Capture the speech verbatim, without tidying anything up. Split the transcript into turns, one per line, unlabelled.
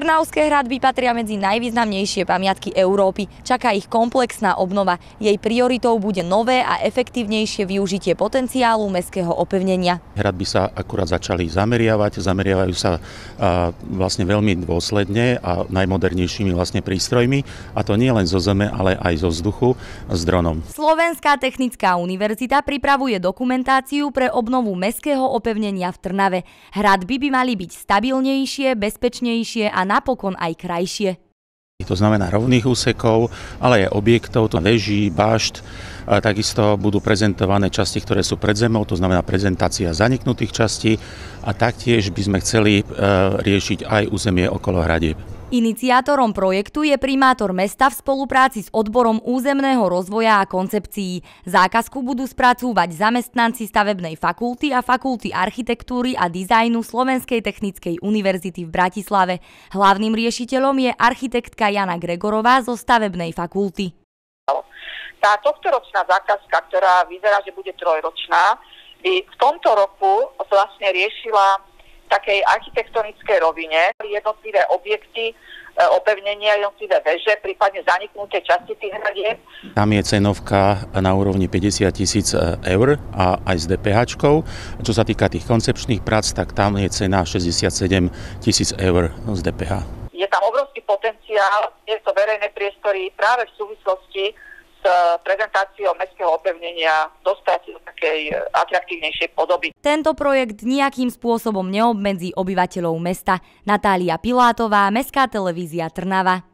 Trnavské hradby patria medzi najvýznamnejšie pamiatky Európy. Čaká ich komplexná obnova. Jej prioritou bude nové a efektívnejšie využitie potenciálu mestského opevnenia.
Hradby sa akurát začali zameriavať, zameriavajú sa a, vlastne veľmi dôsledne a najmodernejšími vlastne prístrojmi, a to nie len zo zeme, ale aj zo vzduchu s dronom.
Slovenská technická univerzita pripravuje dokumentáciu pre obnovu mestského opevnenia v Trnave. Hradby by mali byť stabilnejšie, bezpečnejšie a napokon aj krajšie.
To znamená rovných úsekov, ale aj objektov, veží, bašt. Takisto budú prezentované časti, ktoré sú pred zemou, to znamená prezentácia zaniknutých častí, a taktiež by sme chceli riešiť aj územie okolo hradieb.
Iniciátorom projektu je primátor mesta v spolupráci s odborom územného rozvoja a koncepcií. Zákazku budú spracúvať zamestnanci stavebnej fakulty a fakulty architektúry a dizajnu Slovenskej technickej univerzity v Bratislave. Hlavným riešiteľom je architektka Jana Gregorová zo stavebnej fakulty.
Tá tohtoročná zákazka, ktorá vyzerá, že bude trojročná, by v tomto roku vlastne riešila takej architektonickej rovine jednotlivé objekty, opevnenia, jednotlivé veže, prípadne zaniknuté časti tých hradieb.
Tam je cenovka na úrovni päťdesiat tisíc eur a aj s DPHčkou. Čo sa týka tých koncepčných prác, tak tam je cena šesťdesiatsedem tisíc eur z dé pé há.
Je tam obrovský potenciál, je to verejné priestory práve v súvislosti s prezentáciou mestského opevnenia dostať do takej atraktívnejšej podoby.
Tento projekt nejakým spôsobom neobmedzí obyvateľov mesta. Natália Pilátová, Mestská televízia Trnava.